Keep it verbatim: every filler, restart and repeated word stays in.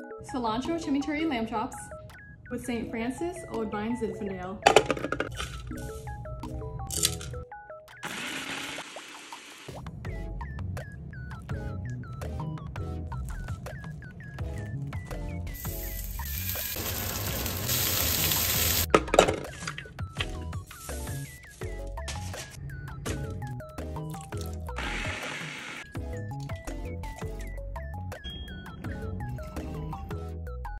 Cilantro chimichurri lamb chops with Saint Francis Old Vine Zinfandel.